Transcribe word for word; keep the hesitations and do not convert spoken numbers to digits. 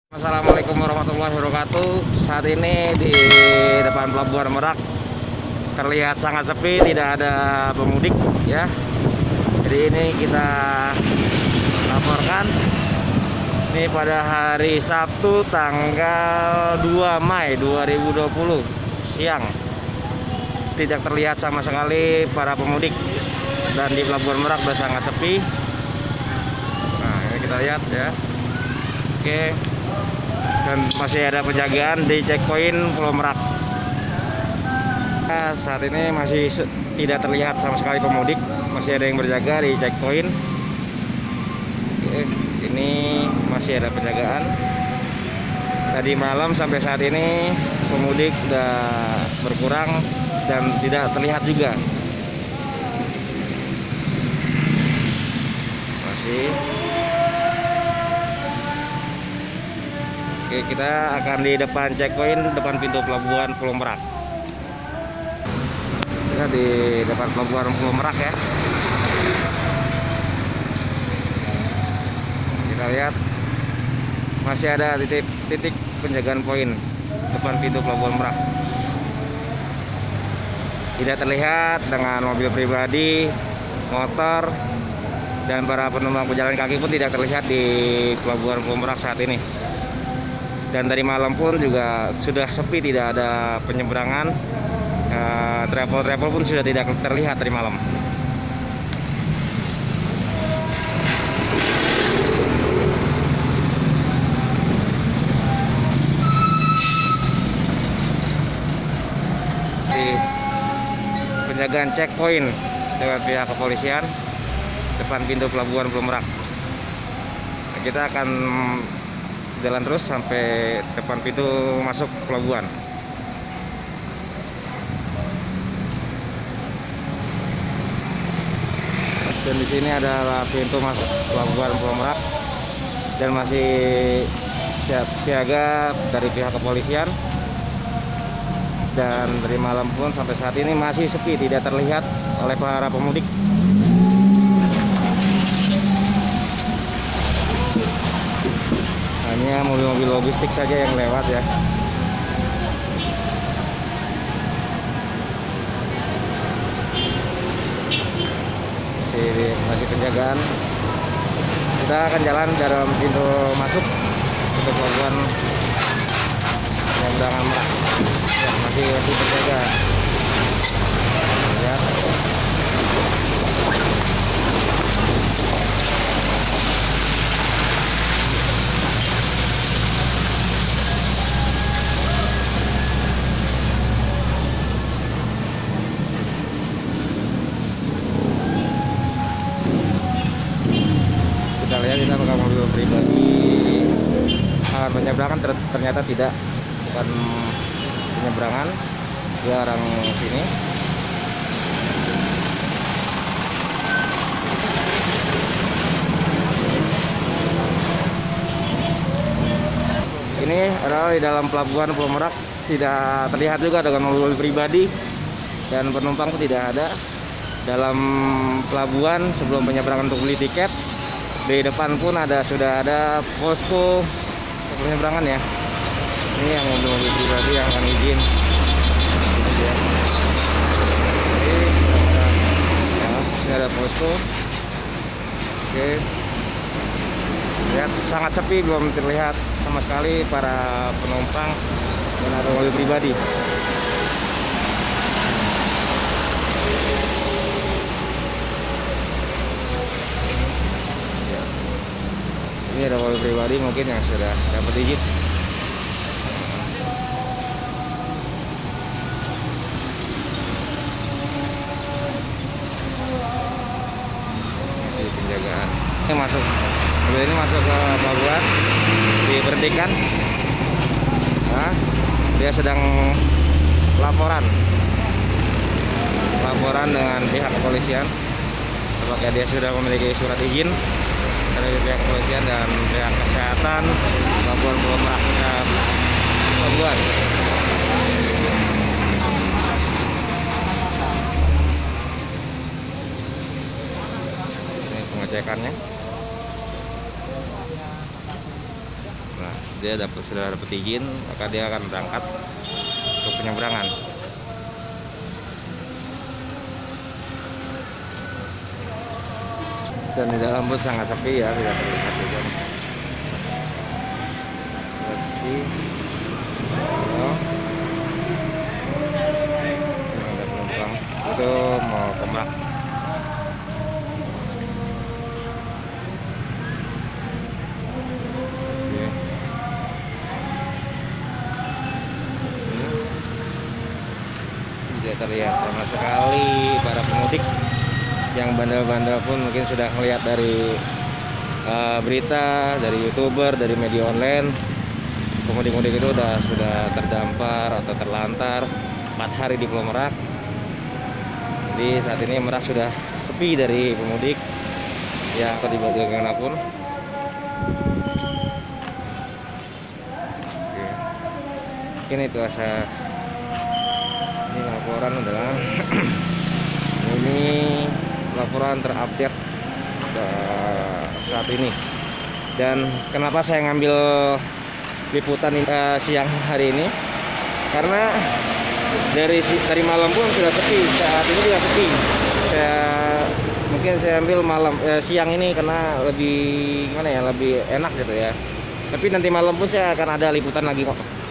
Assalamualaikum warahmatullahi wabarakatuh. Saat ini di depan Pelabuhan Merak terlihat sangat sepi, tidak ada pemudik ya. Jadi ini kita laporkan ini pada hari Sabtu tanggal dua Mei dua ribu dua puluh siang. Tidak terlihat sama sekali para pemudik dan di Pelabuhan Merak sudah sangat sepi. Nah, ini kita lihat ya. Oke. Dan masih ada penjagaan di checkpoint Pulau Merak. Nah, saat ini masih tidak terlihat sama sekali pemudik, masih ada yang berjaga di checkpoint. Oke, ini masih ada penjagaan. Tadi malam sampai saat ini pemudik sudah berkurang dan tidak terlihat juga. Masih. Oke, kita akan di depan checkpoint, depan pintu pelabuhan Pulau Merak. Kita di depan pelabuhan Pulau Merak ya. Kita lihat masih ada titik-titik penjagaan poin depan pintu pelabuhan Merak. Tidak terlihat dengan mobil pribadi, motor, dan para penumpang pejalan kaki pun tidak terlihat di pelabuhan Pulau Merak saat ini. Dan dari malam pun juga sudah sepi, tidak ada penyeberangan. Travel-travel pun sudah tidak terlihat dari malam. Di penjagaan checkpoint dengan pihak kepolisian depan pintu pelabuhan Pulau Merak. Nah, kita akan jalan terus sampai depan pintu masuk pelabuhan. Dan di sini adalah pintu masuk pelabuhan Pulau Merak dan masih siap siaga dari pihak kepolisian. Dan dari malam pun sampai saat ini masih sepi, tidak terlihat oleh para pemudik. Hanya mobil-mobil logistik saja yang lewat ya. Masih, masih penjagaan. Kita akan jalan dalam pintu masuk untuk pelabuhan penyeberangan Merak. Ya, masih masih penjaga. Ya. Kita lihat kita pakai mobil pribadi akan penyeberangan, ternyata tidak, bukan penyeberangan, dia orang sini. Ini adalah di dalam pelabuhan Pulau Merak, tidak terlihat juga dengan mobil pribadi dan penumpang pun tidak ada. Dalam pelabuhan sebelum penyeberangan untuk beli tiket, di depan pun ada sudah ada posko penyeberangan ya. Ini yang mobil-mobil pribadi yang akan izin. Ya. Ini, ya, ini ada posko. Oke. Lihat sangat sepi, belum terlihat sama sekali para penumpang dan ada mobil pribadi. Ini ada mobil pribadi mungkin yang sudah dapat izin. Masih penjagaan. Ini masuk, mobil ini masuk ke pelabuhan, diberhentikan. Nah, dia sedang laporan, laporan dengan pihak kepolisian. Apakah dia sudah memiliki surat izin dari pihak kepolisian dan pihak kesehatan Pelabuhan Pulau Merak pelabuhan. Ini pengecekannya. Nah, dia dapat sudah dapat izin, maka dia akan berangkat ke penyeberangan. Dan di dalam bus sangat sepi ya, tidak terlihat juga. Sepi. Oh. Ada penumpang itu mau ke Merak. Tidak terlihat sama sekali para pemudik. Yang bandel-bandel pun mungkin sudah melihat dari uh, berita, dari YouTuber, dari media online. Pemudik-pemudik itu sudah sudah terdampar atau terlantar empat hari di Pulau Merak. Jadi saat ini Merak sudah sepi dari pemudik yang akan dibawa kemanapun. Ini itu asa ini laporan adalah ini laporan terupdate uh, saat ini. Dan kenapa saya ngambil liputan uh, siang hari ini, karena dari dari malam pun sudah sepi, saat ini juga sepi. Saya mungkin saya ambil malam eh, siang ini karena lebih gimana ya, lebih enak gitu ya. Tapi nanti malam pun saya akan ada liputan lagi kok.